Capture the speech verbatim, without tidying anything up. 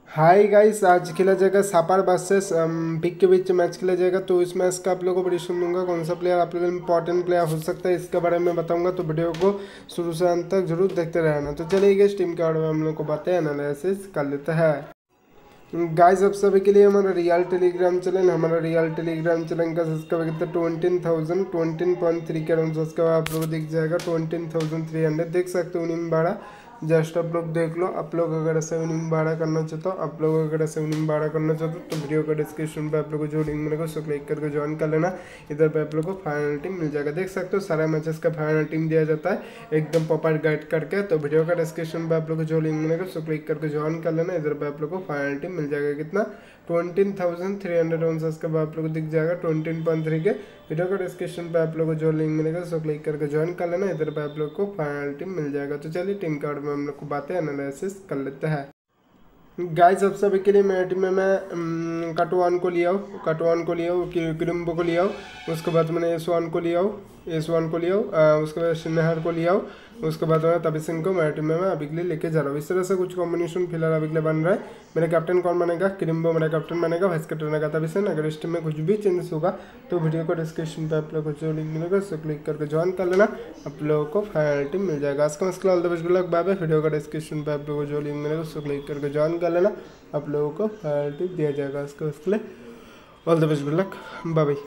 Hi guys, आज खेला जाएगा सापार वर्सेस पिक के बीच मैच खेला जाएगा। तो इस मैच का आप लोगों को प्रेडिक्शन दूंगा, कौन सा प्लेयर आप लोगों को इंपॉर्टेंट प्लेयर हो सकता है इसके बारे में बताऊंगा। तो वीडियो को शुरू से अंत तक जरूर देखते रहना। तो चलिए गाइस, टीम के बारे में हम लोग को बातें एनालिसिस कर लेते हैं। गाइस, आप सभी के लिए हमारा रियल टेलीग्राम चैनल हमारा रियल टेलीग्राम चैनल का सब्सक्राइब कितना twenty thousand twenty point three K around subscribe आप लोग को दिख जाएगा। ट्वेंटी थाउजेंड थ्री हंड्रेड देख सकते हो उन्हीं बारह। जस्ट आप लोग देख लो। आप लोग अगर ऐसे विनिंग बारह करना चाहते हो आप लोग अगर ऐसे विनिंग बारह करना चाहते हो तो वीडियो का डिस्क्रिप्शन पे आप लोग को जो लिंक मिलेगा उसको क्लिक करके ज्वाइन कर लेना। इधर पे आप लोग को फाइनल टीम मिल जाएगा। देख सकते हो सारा मैचेस का फाइनल टीम दिया जाता है एकदम प्रॉपर गाइड करके। तो वीडियो का डिस्क्रिप्शन पे आप लोग को जो लिंक मिलेगा उसको क्लिक करके ज्वाइन कर लेना। इधर पे आप लोग को फाइनल टीम मिल जाएगा कितना twenty thousand three hundred answers का आप लोग को दिख जाएगा twenty point three K. Video का डिस्क्रिप्शन पे आप लोग को जो लिंक मिलेगा उसको क्लिक करके ज्वाइन कर लेना। इधर पे आप लोग को फाइनल टीम मिल जाएगा। तो चलिए टीम कार्ड में हम लोग को बातें एनालिसिस कर लेते हैं। गाइस, अब सभी के लिए मेरे टीम में मैं कटवान को लिया हूँ कटवान को लिया हूँ किरम्बो को लिया हूँ। उसके बाद मैंने एस वन को लिया हूँ एस वन को लिया हूँ उसके बाद सिन्नहर को लिया हूँ। उसके बाद मैं तभी सिंह को मेरे टीम में मैं अभी के लिए लेके जा रहा हूँ। इस तरह से कुछ कॉम्बिनेशन फिलहाल अभी के लिए बन रहा है। मेरा कैप्टन कौन बनेगा? किरम्बो मेरा कैप्टन बनेगा, वाइस कैप्टन बनेगा तभी सिंह। अगर इस टीम में कुछ भी चेंजेस होगा तो वीडियो को डिस्क्रिप्शन पे आप लोग को जो लिंक मिलेगा उसको क्लिक करके ज्वाइन कर लेना। आप लोगों को फाइनल टीम मिल जाएगा। आज का मसला all the best, good luck, bye bye. Video का डिस्क्रिप्शन पे आप लोगों को जो लिंक मिलेगा उसको क्लिक करके ज्वाइन कर लेना। आप लोगों को फाइनल टीम दिया जाएगा। उसके उसके लिए all the best, good luck, bye bye.